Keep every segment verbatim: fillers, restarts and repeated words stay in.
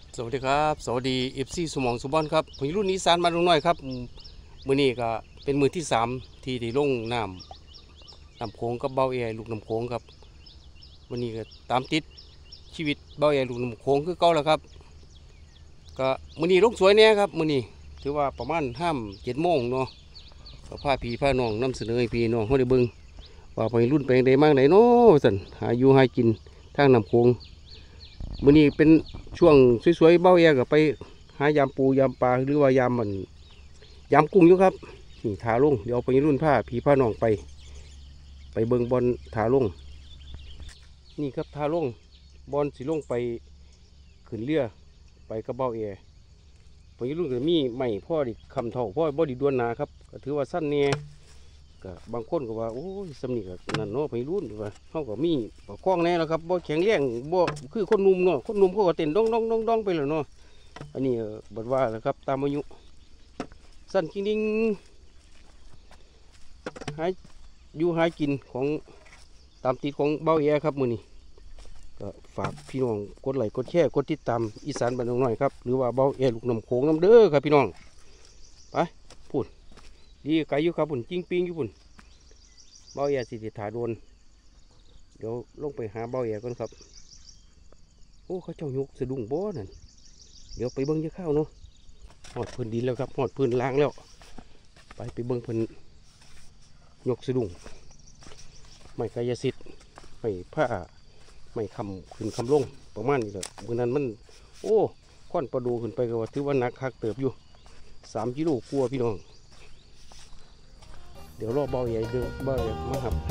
สวัสดีครับสวัสดีเอฟซีสมองสุบอนครับผมรุ่นนี้สารมาลงน้อยครับมือนี้ก็เป็นมือที่สามที่ได้ลงน้ำน้ำโขงกับเบาแอลูกน้ำโขงครับวันนี้ก็ตามติดชีวิตเบาแอลูกน้ำโขงคือเก่าแล้วครับก็มือนี้ลงสวยแน่ครับมือนี้ถือว่าประมาณห้ามเจ็ดโมงเนาะก็พาพี่พาน้องนำเสนอให้พี่น้องเขาได้เบิ่งว่าไปรุ่นไปได้มากไหนเนาะสันหาอยู่หากินทางน้ำโขงมื้อนี้เป็นช่วงสวยๆเบ้าแยกับไปหายามปูยามปลาหรือว่ายามมันยามกุ้งอยู่ครับนี่ถาลงเดี๋ยวไปรุ่นผ้าผีผ้าน้องไปไปเบิงบอลถาลงนี่ครับถาลงบอลสีลงไปขึ้นเรือไปกระเบ้าแอไปรุ่นก็มีใหม่พ่อดิคำเท่าพ่อบ่ดิดวนนาครับก็ถือว่าสั้นเนี่ยก็บางคนก็ว่าโอ้ยสำนีกับนั่นเนาะไปรุ่นว่าเขาก็มีปกคล้องแน่แล้วครับบ่แข็งแรงบ่คือคนนุ่มเนาะคนนุ่มเขาก็เต้นดองดองดองดองไปแล้วเนาะอันนี้บัดว่าแล้วครับตามอายุสั้นจริงๆหายอยู่หายกินของตามติดของเบ้าแย่ครับมือนี้ก็ฝากพี่น้องกดไลค์กดแชร์กดติดตามอีสานบ้านน้อยครับหรือว่าเบ้าแย่ลูกน้ำโขงน้ำเด้อครับพี่น้องไปพูดดีไกลอยู่ครับปุ่นจิ้งปิ้งอยู่ปุ่นเบ้าแย่สิทธาโดนเดี๋ยวลงไปหาเบ้าแย่ก่อนครับโอ้เขาเจ้ายกสะดุ้งบ่นั่นเดี๋ยวไปเบิ้งจะเข้าเนาะหอดพื้นดินแล้วครับหอดพื้นล้างแล้วไปไปเบิ้งพื้นยกสะดุ้งไม่กายสิทธิ์ไม่ผ้าไม่คำขึ้นคำลงประมาณนี้แหละเมื่อนั้นมันโอ้ค่อนประดูขึ้นไปก็ว่าถือว่านักคักเติบอยู่สามกิโลกลัวพี่น้องเดี๋ยวรอเบาใหญ่เดือเบาใหญ่มาครับ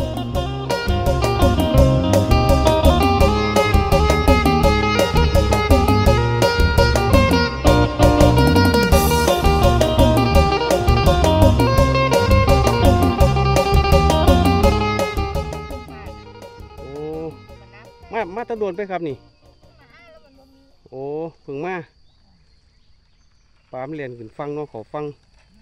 มามาตะโดนไปครับนี่โอ้เพิ่งมาปลาเรียนขึ้นฟังเนาะขอฟัง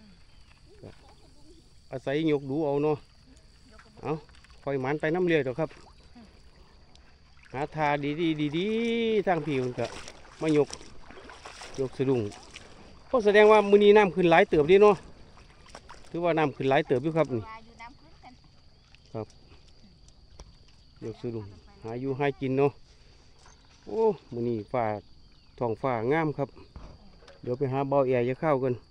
อาศัยยกดูเอาเนาะเอาคอยหมันไปน้ำเรือเดี๋ยวครับหาทาดีดีดีดีทางผิวมันก็มายกยกสะดุ้งก็แสดงว่ามือนี้น้ำขึ้นหลายเติบดีเนาะถือว่าน้ำขึ้นหลายเติบอยู่ครับนี่ครับยกสะดุ้งหาอยู่หากินเนาะโอ้มือนี้ฝ่าท้องฝ่างามครับเดี๋ยวไปหาเบาแอร์จะเข้ากัน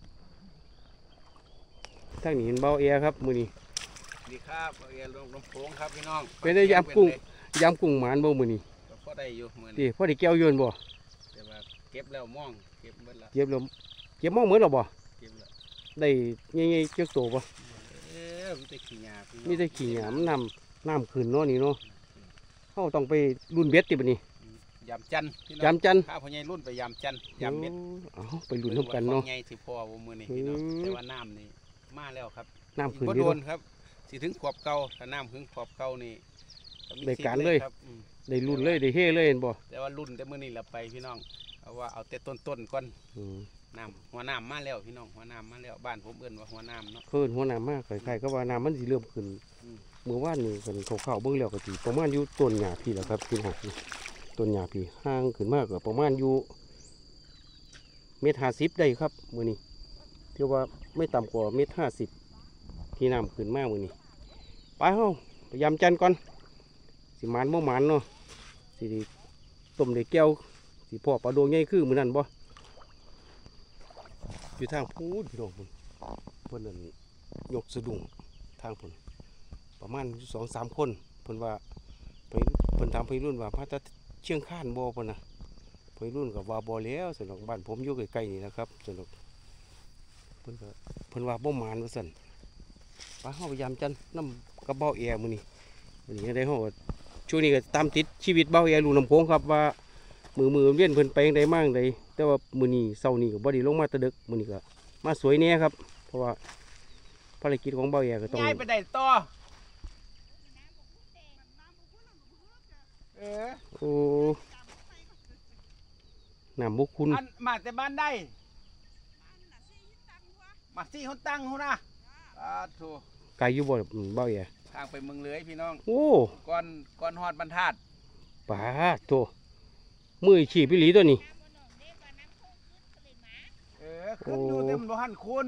ทางนี้เห็นเบาแอร์ครับมือนี้ดีครับเบาแอร์ลงลำโพงครับพี่น้องเป็นได้ยำกุ้งยำกุ้งหมานบ่มือนี้พอได้อยู่มือนี้พอได้แก้วยืนบ่แต่ว่าเก็บแล้วม่องเก็บหมดแล้วเก็บแล้วเก็บมองเหมือนหรอบ่เก็บแล้วได้ง่ายๆเจ้าโตบ่เออมีแต่ขี้หญ้ามีแต่ขี้หญ้ามันน้ำน้ำขึ้นเนาะนี่เนาะเขาต้องไปรุ่นเบ็ดติบัดนี้ยำจันยำจันข้าพญายรุ่นไปยำจันยำเบ็ดเอาไปรุ่นทำกันเนาะใหญ่สิพอวมือนี่พี่น้องแต่ว่าน้ำนี่มาแล้วครับน้ำขึ้นดีโดนครับสิถึงขวบเก่าถ้าน้ำถึงขวบเก่านี่ได้การเลยได้รุ่นเลยได้เฮ่เลยเห็นบ่แต่ว่ารุ่นแต่มือนี่เราไปพี่น้องเอาว่าเอาแต่ต้นต้นก่อนน้ำหัวน้ำมาแล้วพี่น้องหัวน้ำมาแล้วบ้านผมเอื้อนว่าหัวน้ำเนาะเพิ่นหัวน้ำมากใครๆก็ว่าน้ำมันสิเริ่มขึ้นเมื่อวานนี้กันเขาๆเบิ่งแล้วก็สิประมาณอยู่ต้นหญ้าพี่แหละครับพี่น้องต้นหญ้าพี่ห่างขึ้นมากก็ประมาณอยู่เมตรห้าสิบได้ครับมือนี้เที่ว่าไม่ต่ำกว่าเมตรห้าสิบที่น้ำขึ้นมากมือนี้ไปเฮาพยายามจันก่อนสิหมานบ่หมานเนาะสิต้มได้แก้วสิพ่อปลาโดงใหญ่คือมือนั่นบ่อยู่ทางพูดพี่น้องพุ่นเพิ่นนั่นยกสะดุ้งทางพุ่นประมาณสองสามคนเพิ่นว่าไปเพิ่นถามไปรุ่นว่าพระตาเชียงข้านบ่เพิ่นน่ะไปรุ่นกับว่าบ่แล้วสนุกบ้านผมอยู่ใกล้ๆนี่นะครับสนุกเพิ่นก็เพิ่นว่าบ่หมานว่าซั่นไปเฮาพยายามจันน้ำกับเบ้าแอร์มื้อนี้มื้อนี้ได้เฮาช่วงนี้ก็ตามติดชีวิตเบ้าแอร์ลูกน้ำโขงครับว่ามือมือเวียนเพิ่นไปได้มากได้แต่ว่ามื้อนี้เช้านี้ก็บ่ได้ลงมาตะดึกมื้อนี้ก็มาสวยแน่ครับเพราะว่าภารกิจของเบ้าแอร์ก็ต้องย้ายไปได้ต่อเออโอ้น้ำบุคุณมาแต่บ้านได้มาซี่เขาตั้งเขานะอ่าถูกไกลอยู่บ่เบ้าแย่ทางไปเมืองเลยพี่น้องโอ้ก้อนก้อนฮอดบรรทัดป่าโถมือฉี่พี่หลีตัวนี้ขึ้นอยู่เต็มบ่หันคุณ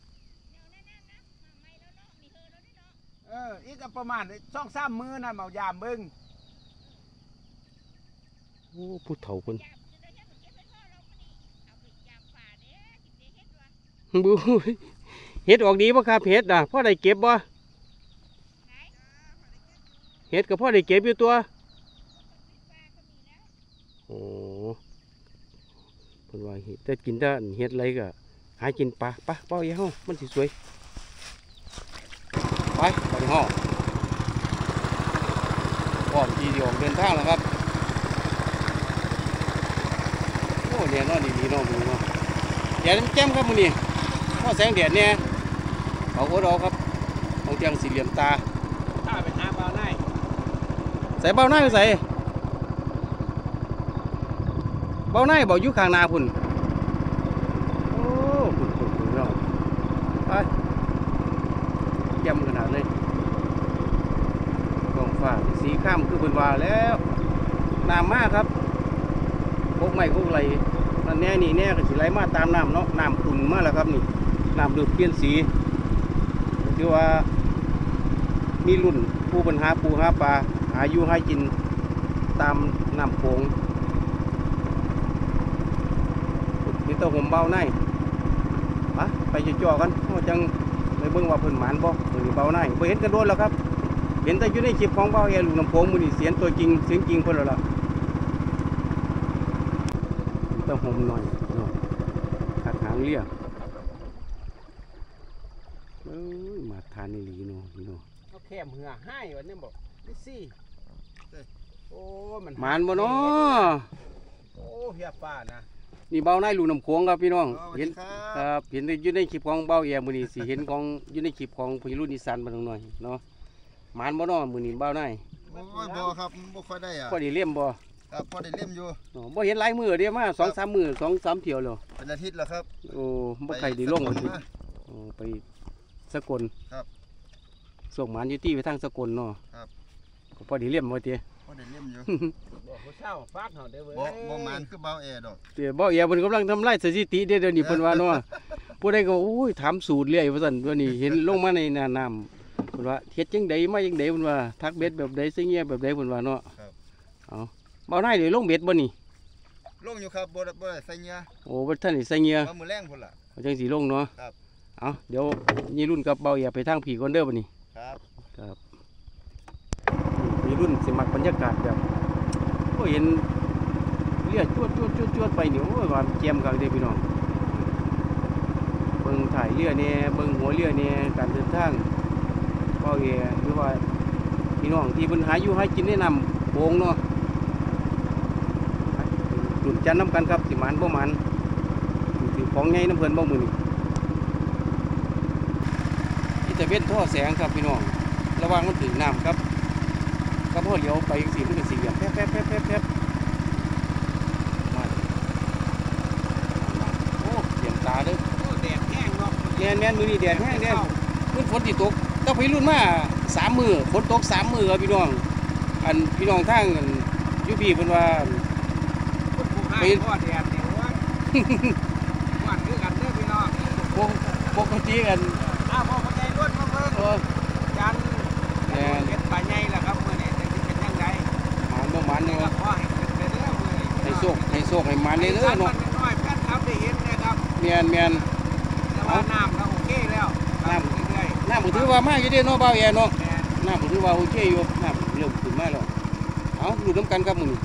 เอออีกก็ประมาณสองสามมื้อนั่นเมายามเบิ่งโอ้ผู้เฒ่าคนบูเฮ็ดออกดีป่ะครับเฮ็ดอ่ะพ่อได้เก็บบ่เฮ็ดกับพ่อได้เก็บอยู่ตัวโอ้เพิ่นว่าเฮ็ดแต่กินแต่เฮ็ดอะไรก็หากินปลาปะเป้าอย่าเฮามันสิสวยไปไปเฮาพร้อมที่จะออกเดินทางแล้วครับโอ้เนี่ยนอนดีๆเนาะมื้อนี้เนาะแดดมันแจ่มครับมื้อนี้พอแสงแดดเนี่ยเขาก็รอครับของเตียงสี่เหลี่ยมตาถ้าไปหาเบาได้ใส่เบ้าหน้าไปใส่เบ้าหน้าบอกอยู่ข้างหน้าพุ่นโอ้พุ่นพุ่นพุ่นเนาะไปแจ่มขนาดเลยกองฟ้าสีข้ามคือเพิ่นว่าแล้วน้ำมากครับพวกไม้พวกไหลนั่นแน่นี่แน่ก็สิไหลมาตามน้ำเนาะน้ำขุ่นมาแล้วครับนี่น้ำเดือดเปลี่ยนสีคือว่ามีรุ่นผู้ปัญหาปูหาปลาหาอยู่ให้กินตามน้ำโขงนี่ตัวผมเบาในปะไปจ่อๆกันเขาจังไปเบิ่งว่าเพิ่นหมานบ่หรือเบาในบ่เห็นกันโดนแล้วครับเห็นแต่อยู่ในคลิปของเบาแอลูกน้ำโขงมื้อนี้เสียงตัวจริงเสียงจริงเพิ่นแล้วล่ะต้องห่มหน่อยเนาะขาดหางเลี้ยเอ้ยมาทานนี่หลีเนาะนี่เนาะเอาแคมเหือให้วันนี้บอกนี่สิโอ้มันหมานบ่เนาะโอ้เฮียป้านะนี่เบาในลูกน้ำโขงครับพี่น้องอ๋อเห็นสวัสดีครับครับเห็นอยู่ในคลิปของเบาแอมื้อนี้สิเห็นของอยู่ในคลิปของพี่รุ่นอีสานบ้านหน่อยเนาะหมานบ่เนาะมื้อนี้เบาในโอ้ยบ่ครับบ่ค่อยได้อ่ะพอได้เลี่ยมบ่ครับพอได้เล่มอยู่เนาะบ่เห็นหลายมื้อเด้มาสองสามมื้อสองสามเที่ยวแล้วเป็นอาทิตย์แล้วครับโอ้บ่ใครได้ลงไปว่าสสิกลมาโอ้ไปสกลครับส่งหมานอยู่ที่ไปทางสกลเนาะครับก็พอได้เลี่ยมว่าติพอได้เล่มอยู่บอกผู้เช่าฟาดเขาเด้อเว้ยบ่บ่มานคือเบาแอดอกเดี๋ยวเบาแอเพิ่นกำลังทำลายสถิติเด้อเดี๋ยวนี้เพิ่นว่าเนาะผู้ใดก็โอ้ยถามสูตรเรื่อยว่าซั่นตัวนี้เห็นลงมาในน้ำน้ำเพิ่นว่าเฮ็ดจังไดมาจังไดเพิ่นว่าทักเบ็ดแบบใดซิเงียแบบใดเพิ่นว่าเนาะครับเอาเบาในได้ลงเบ็ดบ่นี่ลงอยู่ครับบ่ได้บ่ได้ใส่เหงื่อโอ้บ่ท่านได้ใส่เหงื่อมามื้อแรงพุ่นล่ะเอาจังสีลงเนาะครับเอาเดี๋ยวยี่รุ่นกับเบาอย่าไปทางผีก่อนเด้อบัดนี้ครับครับยี่รุ่นสิมักบรรยากาศแบบโอ้เห็นเลียจวดจวดจวดจวดไปนี่โอ้ยว่าเจียมกันเด้อพี่น้องเบิ่งถ่ายเรือเนี่ยเบิ่งหัวเรือเนี่ยการเดินทางเบาเอหรือว่าพี่น้องที่เพิ่นหาอยู่หากินได้นำโป่งเนาะรุ่นจันน้ำกันครับสิหมันบ่หมันถือของใหญ่น้ำเพิ่นบ่มื้อนี้ ที่จะเว้นท่อแสงครับพี่น้องระวังมันถึงน้ำครับก็พอเลี้ยวไปสีมันเป็นสีเหลี่ยมแป๊บแป๊บแป๊บแป๊บแป๊บมาโอ้เหลี่ยมตาเด้อโอ้แดดแห้งเนาะแน่นแน่นมือนี่แดดแห้งแน่นมื้อฝนที่ตกต้องไปรุ่นมาสามมือฝนตกสามมือครับพี่น้องอันพี่น้องทางอันอยูพี่เพิ่นว่าคนผู้ให้พ่อแดดเนี่ยว่าวันคือกันเด้อพี่น้องปกปกติกันอ้าวพ่อเข้าใจล้วนมาเพิ่งเออจันแม่นเฮ็ดปลาใหญ่ล่ะครับมื้อนี้จะเป็นจังไดหมันบ่หมันเนี่ยก็ว่าขอให้เป็นเด้อมื้อนี้ให้โชคให้โชคให้หมันเด้อเนาะมันน้อยแป๊ดครับได้เห็นนะครับแม่นแม่นแต่ว่าน้ำก็โอเคแล้วน้ำเรื่อยน้ำก็ถือว่ามาอยู่เด้อเนาะเบาแย่เนาะๆแม่นน้ำผมถือว่าโอเคอยู่น้ำเริ่มขึ้นมาแล้วเอาดูน้ำกันครับมึง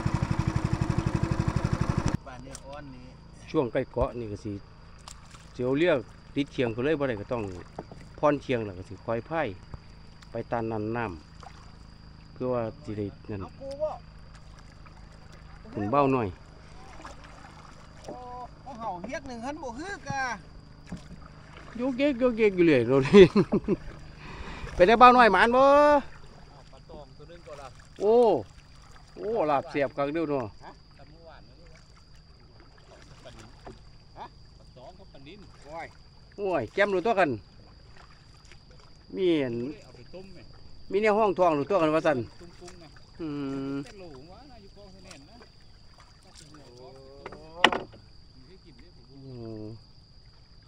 บ้านนี้อ้อนนี้ช่วงใกล้เกาะนี่ก็สิเสียวเรียกติดเชียงก็เลยบ่ได้ก็ต้องพอนเชียงแล้วก็สิคอยพายไปตันนันน้ำเพื่อว่าสิได้นั่นเอากูบ่ขุนเบ้าหน่อยโอ้เอาเห่าเฮ็ดหนึ่งหันบ่ฮึกอ่ะโยกเก๊กโยกเก๊กอยู่เลยโรนี่ ไปได้เบ้าหน่อยหมานบ่เอาปลาตองตัวนึงก็ละโอ้โอ้ลาบเสียบกักเดียวเนาะฮะตะเมื่อวานนั่นนี่วะปลานินฮะปลาตองกับปลานินโอ้ยโอ้ยแก้มรู้ตัวกันมีอันเอาไปต้มไหมมีเนี่ยห้องทองรู้ตัวกันว่าซั่นตุ้มปุ้งนะอืมแต่โหลงวะนะอยู่กองคะแนนนะถ้าเป็นหัวกองมีให้กินได้ผมโอ้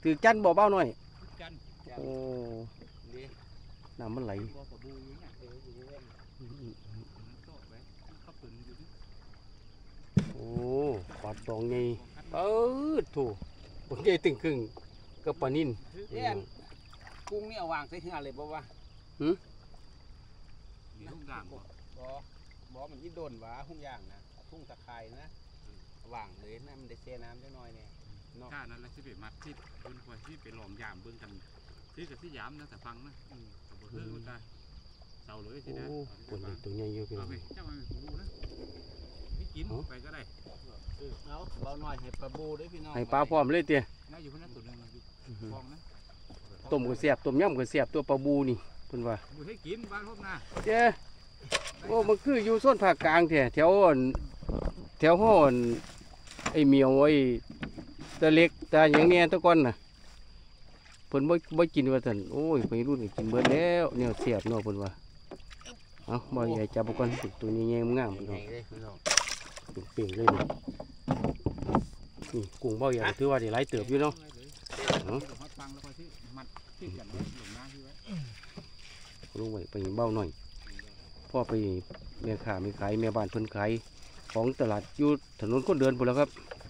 ถือจันบ่เบ้าหน่อยจันโอ้นี่น้ำมันไหลบ่ปะบูอยู่เนี่ยเอออยู่เว้นอืมอืมมันโตไปเขาปึงอยู่ดิโอ้ปลาตองไงเออถูกผมใหญ่ตึงครึ่งกับปลานิ่นเอ็นกุ้งนี่เอาวางใส่เหือเลยบ่วะหืมมีทุ่งด่างบ่บ่บ่มันยี่โดนหวะทุ่งย่างนะทุ่งตะไคร้นะวางเลยนะมันได้เซน้ำได้น้อยเนี่ยเนาะถ้านั้นแหละสิไปมัดที่บนคอยที่ไปหลอมยามเบิ่งกันที่กับที่ยามนะแต่ฟังนะอืมก็บ่เฮือมันได้เศร้าเลยสิโอ้นะคนใหญ่ตัวใหญ่อยู่พี่น้เอาองไปเจ้ามันหูนะให้กินไปก็ได้เออเอาเบาหน่อยให้ปลาบูด้วยพี่น้องให้ปลาพร้อมเลยเตี้ยน่าอยู่คนนั้นตัวหนึงอยู่ฟองนะต้มก็เสียบต้มยำก็เสียบตัวปลาบูนี่เพิ่นว่าบ่ให้กินบ้านพบนะเจ้โอ้มันคืออยู่โซนภาคกลางแท้แถวอั่นแถวห้อนไอ้เหมียวไอ้ตะเล็กตาหยังเนี่ยตะก้อนน่ะเพิ่นบ่บ่กินว่าซั่นโอ้ยไปรุ่นก็กินเบิดแล้วแนวเสียบเนาะเพิ่นว่าเอ้าบ่ใหญ่จับบ่ก่อนตัวนี้แยงงามพี่น้องเลยพี่น้องเป่งๆเลยนี่นี่กุ้งเบาใหญ่ถือว่าได้หลายเติบอยู่เนาะเนาะฮอดฟังแล้วก็ที่มัดที่กันไว้หลงน้าที่ไว้ลงไว้ไปเบาหน่อยพ่อไปแม่ค้าแม่ขายแม่บ้านเพิ่นขายของตลาดอยู่ถนนคนเดินพุ่นแล้วครับ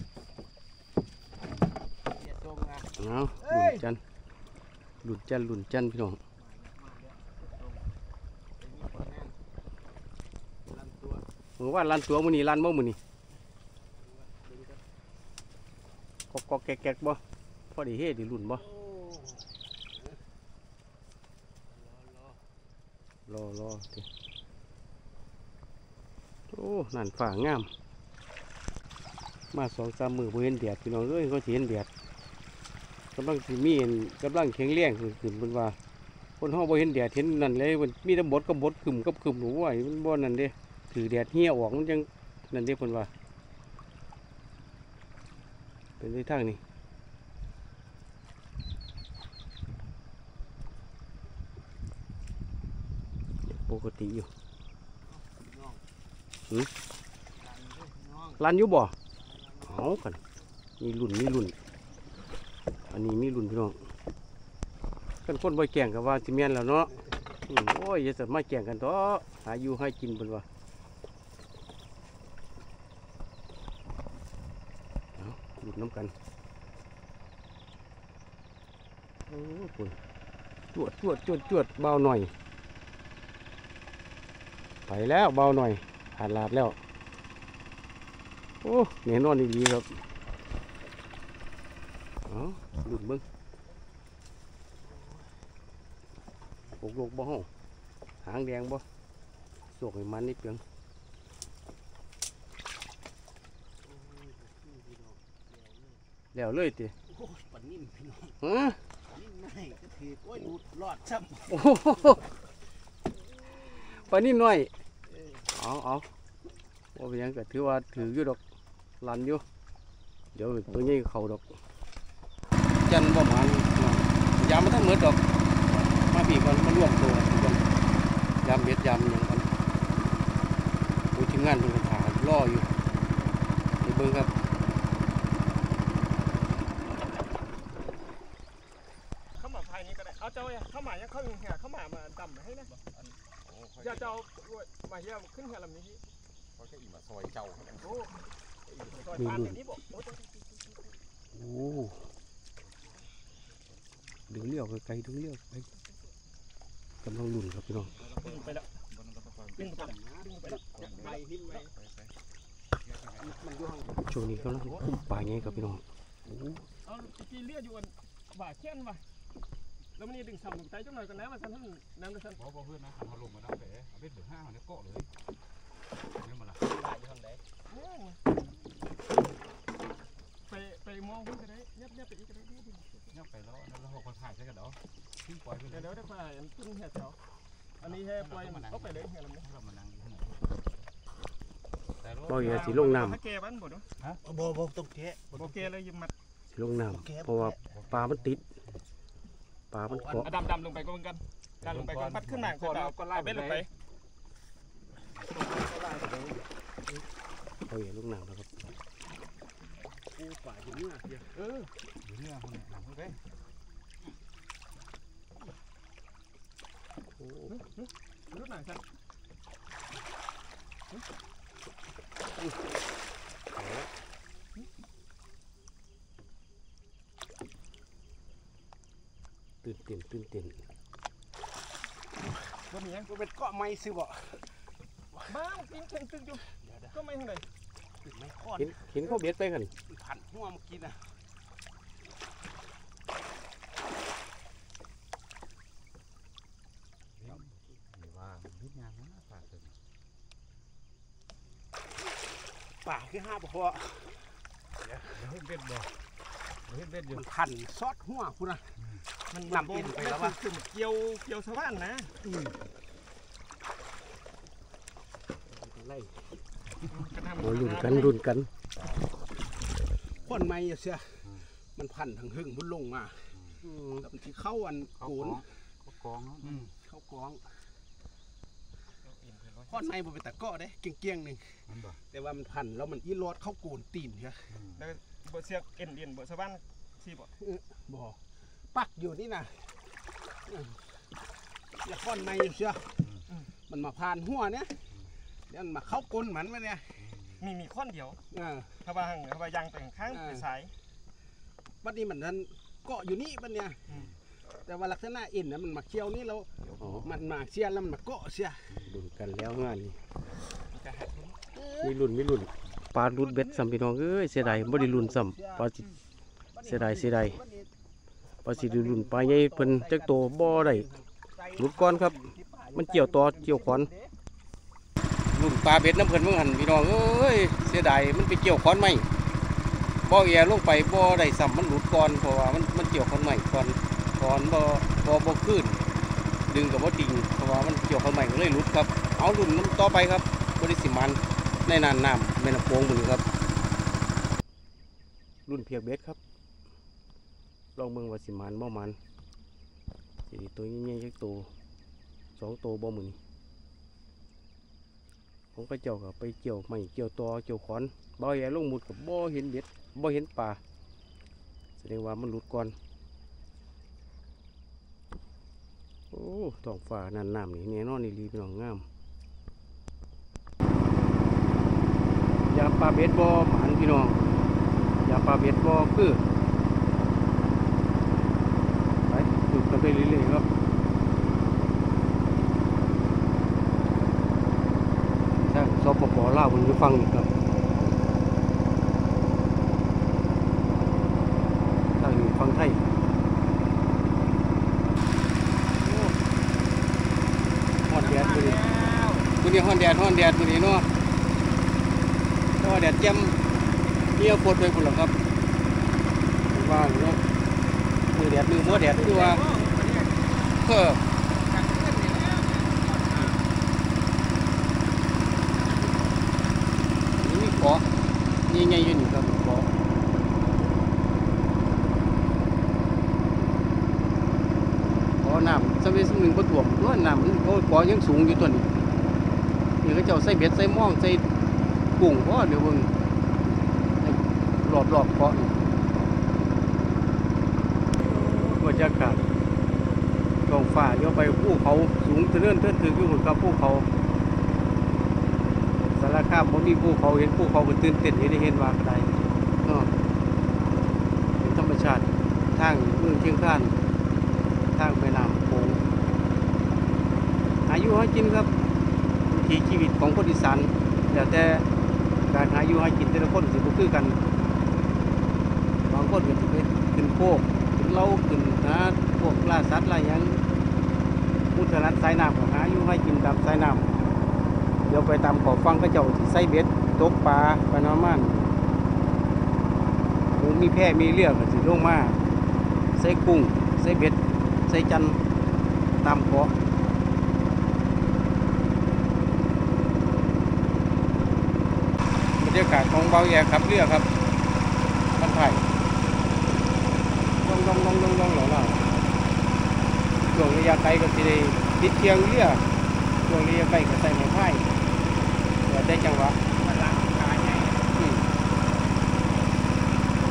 เดี๋ยวส่งนะเอาลุ่นจันทร์ลุ่นจันทร์ลุ่นจันทร์พี่น้องลำตัวเมื่อวานร้านตัวมื้อนี้ร้านบ่มื้อนี้กอกๆแก๊กๆบ่พอได้เฮ็ดได้ลุ่นบ่โอ้รอรอรอรอเด้อโอ้นั่นฝ่างามมาสองสามมื้อบ่เห็นแดดพี่น้องเอ้ยก็สิเห็นแดดกำลังสิมีอันกำลังแข็งแรงขึ้นขึ้นเพิ่นว่าคนเฮาบ่เห็นแดดเห็นนั่นเลยมันมีแต่บดกับบดขึ้มกับขึ้มหนูว่ามันบ่นั่นเด้ถือแดดเหี่ยออกมันจังนั่นเด้เพิ่นว่าเป็นในทางนี้ปกติอยู่น้องหืมลันด้วยน้องร้านอยู่บ่เอากันมีรุ่นมีรุ่นอันนี้มีรุ่นพี่น้องกันคนบ่แก่งก็ว่าสิแม่นแล้วเนาะอืมโอ้ยอย่าสัตว์มาแก่งกันเถอะหาอยู่ให้กินเพิ่นว่าเอาหลุดน้ำกันโอ้คุณจวดจวดจวดจวดเบาหน่อยไปแล้วเบาหน่อยผ่านลาดแล้วโอ้แน่นอนดีครับเอาหลุดเบิ้งโกกโลกบ่ห้องหางแดงบ่สวกให้มันนิดเพียงแล้วเลยติโอ้ยปลานิ่มพี่น้องฮะนิ่มไม่ก็ถือโอ้ยดูดรอดซ้ำโอ้โหปลานิ่มน้อยเอาเอาว่าเป็นหยังก็ถือว่าถืออยู่ดอกลันอยู่เดี๋ยวตัวนี้เขาดอกจันบ่หมันยามมันทั้งหมดดอกมาปีก่อนมาร่วมตัวกันก่อนยามเบ็ดยามหยังกันผู้ทีมงานเพิ่นก็ถ่ารออยู่ไปเบิ่งครับเข้ามาภายนี้ก็ได้ เอาเจ้าเข้ามายังเข้าเหี่ยเข้ามามาดำให้นะอย่าเจ้ามาเหี่ยขึ้นเหี่ยลำนี้เขาจะอีมาซอยเจ้าโอ้ซอยผ่านแบบนี้บอกโอ้โอ้ดึงเลี้ยวไกลๆดึงเลี้ยวไปกำลังหลุนครับพี่น้องดึงไปแล้วดึงไปแล้วดึงไปแล้วไปหิ้มไปมันอยู่ห้องช่วงนี้กำลังคุ้มป่าไงครับพี่น้องโอ้เอาจีเลียอยู่อันบ่าเขี้ยนว่ะแล้วมันนี่ดึงซ้ำลงใจจังหน่อยกันนะว่าฉันท่านน้ำด้วยฉันพอบ่เพื่อนนะขันเขาลงมาน้ำเตะเอาเบ็ดเดือดห้าเนี่ยเกาะเลยนี่มาละตายอยู่ห้องไหนไปไปมองขึ้นก็ได้เนียบเนียบไปอีกก็ได้เนี่ยไปแล้วแล้วเราคนถ่ายใช่กันเนาะทิ้งปล่อยไปเลเดี๋ยยวเดี๋ยวได้ไปขึ้นเหี่ยแถวอันนี้ให้ปล่อยมันก็ไปเลยเหี่ยลำนี้เรามานั่งอยู่ข้างในบ่อย่าสิลงน้ถ้าแกบ้านบ่เนาะบ่บ่ต้องแกะโอเคเลยยิ้มมัดำสิลงน้ำเพราะว่าปลามันติดปลามันเกาะดำดำลงไปก็เหมือนกันดันลงไปก็ปัดขึ้นมาก่อนก็ไล่เบ็ดลงไปเอาอย่าลงน้ำนะครับโอ้ปูป่าอยู่เนี่ยเดี๋ยวเอออยู่เนี่ยคนเนี่ยหลังเด้โอ้รู้หนังสักตื่นเต้นตื่นเต้นว่ามียังก็เป็นเกาะไม้ซื้อบ่บ้างกินเข่งตึงอยู่ก็ไม่เท่าไหร่ไม้ค้อนเห็นเห็นเขาเบ็ดไปกันพันหัวเมื่อกี้นะนี่ว่าวิญญาณนะปากถึงป่าคือห้าบ่พอเฮ็ดเบ็ดบ่เฮ็ดเบ็ดอยู่มันพันซอดหัวคุณนะมันนำอินไปแล้ววะคือเกี่ยวเกี่ยวสะพานนะไล่โอ้รุ่นกันรุ่นกันค้อนไม้เสียมันพันทางหึ่งบุญลงมาแล้วมันที่เข้าอันเขาโกนเขากองเนาะเข้ากองค้อนไม้บ่เป็นตะเกาะเด้เกี้ยงๆหนึงมันบ่แต่ว่ามันพันแล้วมันอีรอดเข้าโกนตีนเถอะแล้วบ่เสียกเอ็นเอ็นบ่สะพานสิบ่บ่ปักอยู่นี่นะอย่าค้อนไม้เสียมันมาผ่านหัวเนี่ยเดี๋ยวมันมาเข้าก้นมันมาเนี่ยมีมีข้อนเดียวเออถ้าว่าหั่งถ้าว่ายางแต่งข้างเป็นสายบัดนี้มันนั้นเกาะอยู่นี่บัดเนี่ยอืมแต่ว่าลักษณะเอ็นนะมันมาเคี้ยวนี่แล้วอ๋อมันมาเชียแล้วมันมาเกาะเสียรุ่นกันแล้วงานนี้จะหัดทุนมีรุ่นมีรุ่นปลารุ่นเบ็ดซ้ำพี่น้องเอ้ยเสียดายบ่ได้รุ่นซ้ำปลาสิเสียดายเสียดายปลาสิได้รุ่นปลาใหญ่เพิ่นจักโตบ่ได้หลุดก่อนครับ มันเกี่ยวต่อเกี่ยวขอนรุ่นปลาเบ็ดน้ำเพิ่นเบิ่งหั่นพี่น้องเอ้ยเสียดายมันไปเกี่ยวขอนไม้บ่แอลงไปบ่ได้ซ้ำมันหลุดก่อนเพราะว่ามันมันเกี่ยวขอนไม้ก่อนขอนบ่บ่บ่ขึ้นดึงก็บ่ดิ่งเพราะว่ามันเกี่ยวขอนไม้ก็เลยหลุดครับเอารุ่นน้ำต่อไปครับบ่ได้สิมันในน่านน้ำแม่น้ำโขงมื้อนี้ครับ รุ่นเพียกเบ็ดครับลองเบิ่งว่าสิมันบ่มันสิได้ตัวใหญ่ๆจักตัวสองตัวบ่มื้อนี้ผมก็เจ้าก็ไปเกี่ยวไม้เกี่ยวตอเกี่ยวขอนบ่แย่ลงหมุดกับบ่เห็นเบ็ดบ่เห็นปลาแสดงว่ามันหลุดก่อนโอ้ท้องฟ้านั่นน้ำนี่แน่นอนนี่ลีพี่น้องงามยามปลาเบ็ดบ่หมานพี่น้องยามปลาเบ็ดบ่คือไปดูกันไปเรื่อยๆครับทางสปปลาวมันอยู่ฟังนี่ครับทางอยู่ฟังไทยโอ้ฮ้อนแดดมื้อนี้มื้อนี้ฮ้อนแดดฮ้อนแดดมื้อนี้เนาะแต่ว่าแดดแจ่มเหี่ยวปวดไปพุ่นล่ะครับว่าอยู่เนาะมือแดดมือหัวแดดคือว่าเออนี่มีเกาะใหญ่ๆอยู่นี่ครับเกาะเกาะน้ำสมัยสมัยหนึ่งบ่ท่วมตัวน้ำมันเกาะเกาะยังสูงอยู่ตัวนี้นี่เขาเจ้าใส่เบ็ดใส่หม้องใส่กุ้งบ่เดี๋ยวเบิ่งรอบๆเกาะนี่บรรยากาศท้องฟ้าเดี๋ยวไปภูเขาสูงเทือนเทือนถึงอยู่กับภูเขาสารคามบ่มีภูเขาเห็นภูเขาก็ตื่นเต้นเห็นได้เห็นว่าก็ได้เนาะเป็นธรรมชาติทางเมืองเชียงคานทางแม่น้ำโขงอายุหากินครับวิถีชีวิตของคนอีสานแล้วแต่การหาอยู่หากินแต่ละคนสิบ่คือกันบางคนก็สิไปขึ้นโคกขึ้นเล้าขึ้นหาพวกล่าสัตว์ล่าหยังมุทะลัดสายน้ำก็หาอยู่ให้กินตามสายน้ำเดี๋ยวไปตามขอบฟังก็เจ้าสิใส่เบ็ดตกปลาปลาน้ำมันหมูมีแพร่มีเรือก็สิลงมาใส่กุ้งใส่เบ็ดใส่จันตามเกาะบรรยากาศของเบาแย่ครับเรือครับบ้านไผ่ลองลองลองลองลองเหล่าเราช่วงระยะไกลก็สิได้ติดเชียงเรือช่วงระยะไกลก็ใส่ไม้ไผ่แล้วได้จังหวะมันล้างกายไงอืม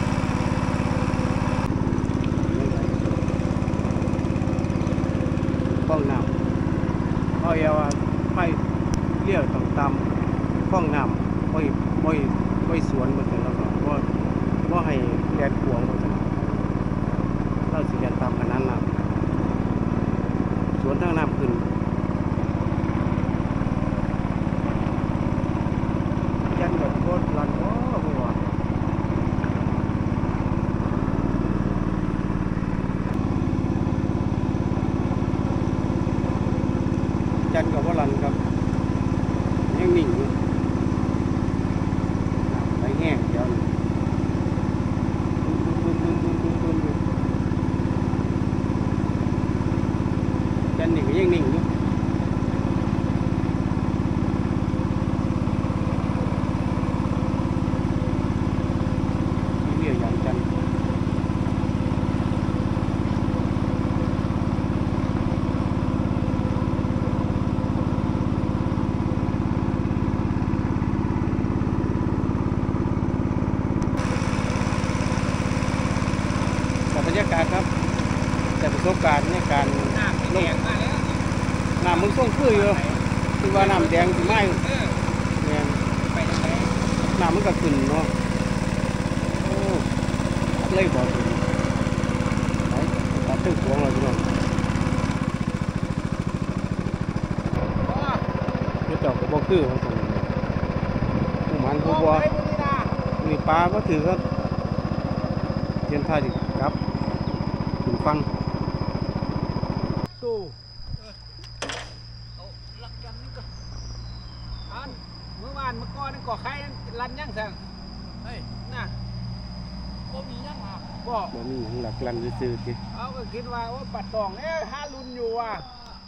คลองน้ำเอาเอว่าไฟเลี้ยวต้องตามคลองน้ำบ่อยบ่อยบ่อยสวนบ่ซั่นแล้วก็บ่บ่ให้แล่นขวางบ่ซั่นเราสิเรียนตามขนาดน้ำสวนทางน้ำขึ้นยันแบบโคตรลันบ่บ่ว่ายันกับบ่ลันครับยังนิ่งอยู่ไปแห้งเดี๋ยวนี้ยันนี่ก็ยังนิ่งอยู่มีเรื่องอย่างจันบรรยากาศครับแต่ประสบการณ์ในการน้ำแดงมาแล้วน้ำมึงส่งคืออยู่คือว่าน้ำแดงสิไหมเออเนี่ยไปทางไหนน้ำมันก็ขึ้นเนาะโอ้เลยบอกเลยไปตัดตึ้งสวงเลยพี่น้องพี่เจ้าก็บอกคือว่าตรงนี้ผู้มันผู้บัวมีปลาก็ถือก็เทียนท่าจิครับถึงฟังตู้หลักกันนี่ก็อันเมื่อวานเมื่อก่อนนี่ก่อไข่รันยังสั่งเฮ้ยน่ะบ่มียังมาบ่บ่มีหยังหลักลันซื่อๆจิเอาก็คิดว่าว่าปัดตองเอ๊ะห้ารุ่นอยู่ว่ะ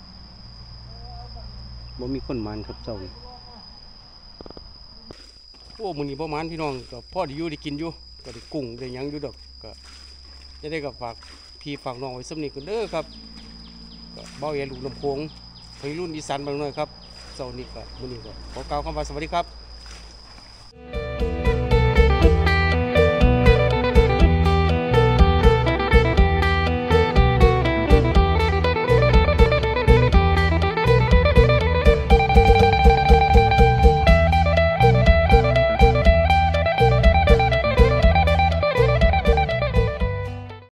บ่มีคนมันครับเจ้าโอ้มื้อนี้บ่มันพี่น้องก็พอได้อยู่ได้กินอยู่ก็ได้กุ้งได้หยังอยู่ดอกก็จะได้ก็ฝากพี่ฝากน้องไว้สำนี้กันเด้อครับก็เบ้าแย่ลูกลำโพงวัยรุ่นอีสานบางหน่อยครับเจ้านี้ก็มื้อนี้ก็ขอกล่าวคำว่าสวัสดีครับ